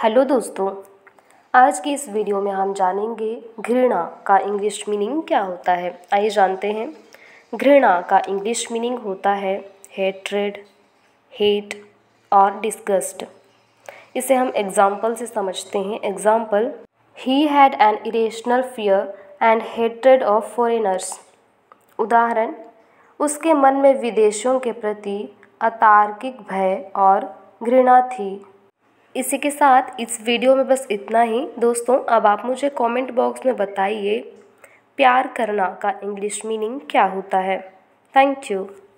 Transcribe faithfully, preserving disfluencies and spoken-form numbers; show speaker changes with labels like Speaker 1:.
Speaker 1: Hello दोस्तों, आज की इस वीडियो में हम जानेंगे घृणा का इंग्लिश मीनिंग क्या होता है। आइए जानते हैं। घृणा का इंग्लिश मीनिंग होता है हेट्रेड, हेट और डिस्गस्ट। इसे हम एग्जाम्पल से समझते हैं। Example, he had an irrational fear and hatred of foreigners. उदाहरण, उसके मन में विदेशियों के प्रति अतार्किक भय और घृणा थी। इसी के साथ इस वीडियो में बस इतना ही। दोस्तों, अब आप मुझे कमेंट बॉक्स में बताइए प्यार करना का इंग्लिश मीनिंग क्या होता है। Thank you.